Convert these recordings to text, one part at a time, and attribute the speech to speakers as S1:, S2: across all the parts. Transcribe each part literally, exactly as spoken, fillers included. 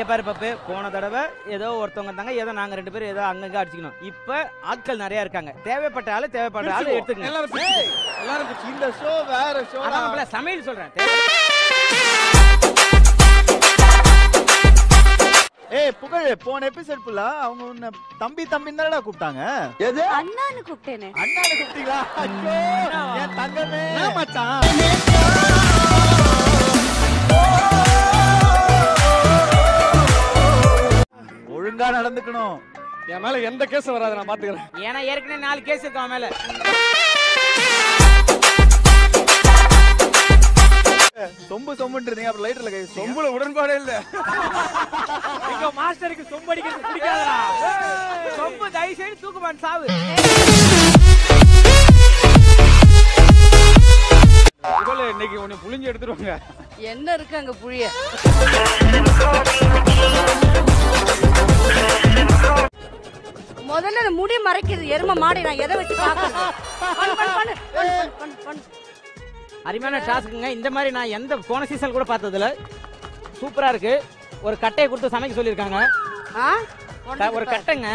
S1: இங்க பாரு பப்பு, போன தடவை ஏதோ ஒருத்தவங்க தாங்க, ஏதோ நாங்க ரெண்டு பேரும் ஏதோ அங்கங்க அடிச்சுக்கணும். இப்ப ஆட்கள் நிறைய இருக்காங்க, தேவைப்பட்ட ஆளு தேவைப்பட்ட ஆளு எடுத்துக்கங்க.
S2: எல்லாரும் இந்த ஷோ வேற ஷோ.
S1: அதான் சமையல் சொல்றேன்.
S2: ஏய் புகழ், போன எபிசோட் ஃபுல்லா அவங்க உன்னை தம்பி தம்பின்னு தானடா கூப்பிட்டாங்க.
S3: எது? அண்ணான்னு கூப்பிட்டேனே.
S2: அண்ணான்னு கூப்பிட்டீங்களா? ஐயோ என் தங்கமே. நான் மச்சான். ஒழுங்கா நடந்துக்கணும்.
S4: என் மேல எந்த கேஸும் வராது, நான் பாத்துக்கிறேன்.
S1: ஏன்னா ஏற்கனவே நாலு கேஸ் இருக்கு அவன் மேல.
S2: சொம்பு சொம்புன்றீங்க, அப்புறம் லைட்டர்ல கை.
S4: சொம்புல உடன்பாடே இல்ல.
S1: எங்க மாஸ்டருக்கு சொம்பு அடிக்கிறது பிடிக்காதடா. சொம்பு தயவு செய்து தூக்குமான் சாவு.
S4: இவளே இன்னைக்கு உன்னை புளிஞ்சு எடுத்துருவாங்க.
S3: என்ன இருக்கு அங்க புளிய? முதல்ல அந்த முடி மறைக்கிறது எரும மாடி, நான் எதை வச்சு பாக்கணும்?
S1: அருமையான டாஸ்க்குங்க. இந்த மாதிரி நான் எந்த போன சீசன் கூட பார்த்ததில்ல. சூப்பரா இருக்கு. ஒரு கட்டையை கொடுத்து சமைக்க சொல்லியிருக்காங்க. ஒரு கட்டைங்க.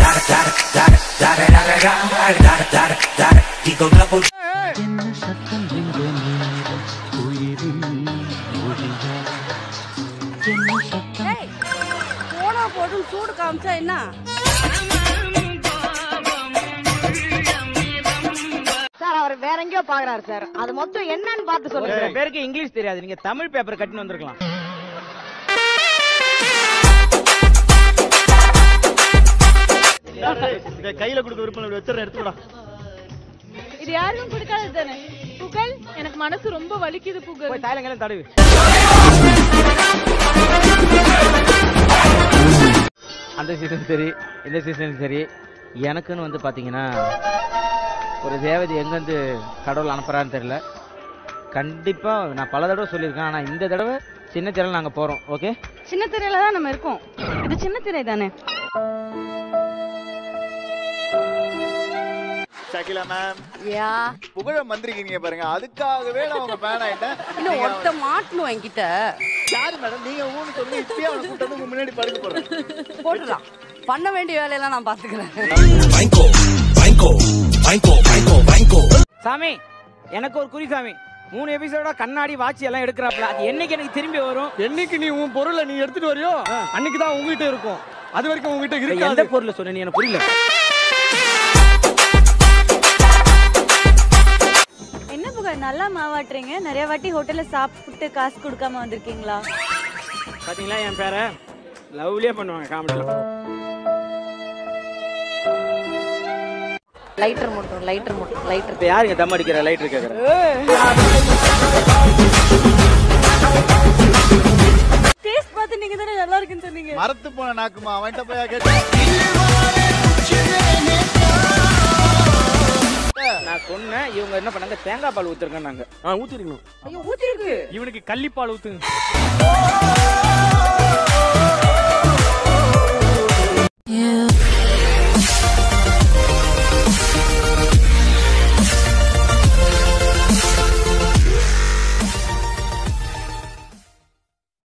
S3: போனா போட்டு சூடு காமிச்சா என்ன? சார் அவர் வேற எங்கேயோ பாக்குறாரு சார். அது மொத்தம் என்னன்னு பார்த்து சொல்லுங்க.
S1: சில பேருக்கு இங்கிலீஷ் தெரியாது, நீங்க தமிழ் பேப்பர் கட்டின்னு வந்திருக்கலாம்.
S2: கையில கொடுக்க விருப்பம் இப்படி வச்சிருந்தேன், எடுத்துடா.
S5: இது யாருக்கும் கொடுக்காது தானே புகழ்? எனக்கு மனசு ரொம்ப வலிக்குது புகழ்.
S1: போய் தாயலங்கெல்லாம் தடவு. அந்த சீசன் சரி, இந்த சீசன் சரி, எனக்குன்னு வந்து பாத்தீங்கன்னா ஒரு தேவதை எங்கேருந்து கடவுள் அனுப்புறான்னு தெரியல. கண்டிப்பா நான் பல தடவை சொல்லியிருக்கேன், ஆனா இந்த தடவை சின்ன திரையில நாங்க போறோம். ஓகே,
S5: சின்ன திரையில தான் நம்ம இருக்கோம். இது சின்ன திரை தானே.
S2: ஷகிலா மேம்,
S3: யா
S2: புகழம் வந்திருக்கீங்க பாருங்க, அதுக்காகவே நான் உங்க ஃபேன் ஆயிட்டேன்.
S3: இன்னும் ஒருத்த மாட்டணும் என்கிட்ட.
S2: யாரு மேடம் நீங்க? ஊன்னு சொல்லி இப்பயே அவனை கூட்டு வந்து முன்னாடி படுக்க போறேன்.
S3: போட்டுடலாம், பண்ண வேண்டிய வேலையெல்லாம் நான் பாத்துக்கிறேன்.
S1: சாமி எனக்கு ஒரு குறி சாமி, மூணு எபிசோட கண்ணாடி வாட்சி எல்லாம் எடுக்கிறாப்ல, அது என்னைக்கு எனக்கு திரும்பி வரும்?
S4: என்னைக்கு நீ உன் பொருளை நீ எடுத்துட்டு வரியோ அன்னைக்கு தான் உங்ககிட்ட இருக்கும். அது வரைக்கும் உங்ககிட்ட இருக்கு.
S1: எந்த பொருள் சொன்ன நீ? எனக்கு புரியல.
S5: என்ன புகழ் நல்லா மாவாட்டுறீங்க? நிறைய வாட்டி ஹோட்டல்ல சாப்பிட்டு காசு கொடுக்காம வந்திருக்கீங்களா?
S1: பாத்தீங்களா என் பேரை லவ்லியா பண்ணுவாங்க காமெடியில.
S3: லைட்டர் மட்டும் லைட்டர் மட்டும் லைட்டர்.
S1: இப்ப யாருங்க தம் அடிக்கிற லைட்டர் கேக்குற?
S5: டேஸ்ட் பார்த்து நீங்க தானே நல்லா இருக்குன்னு சொன்னீங்க.
S2: மரத்து போன நாக்குமா அவன்கிட்ட போய் கேட்டு.
S1: நான் சொன்னேன், இவங்க என்ன பண்ணாங்க, தேங்காய் பால் ஊத்துருக்கேன். நாங்க
S4: ஊத்திருக்கணும்.
S1: ஐயோ ஊத்திருக்கு.
S4: இவனுக்கு கள்ளிப்பால் ஊத்துங்க.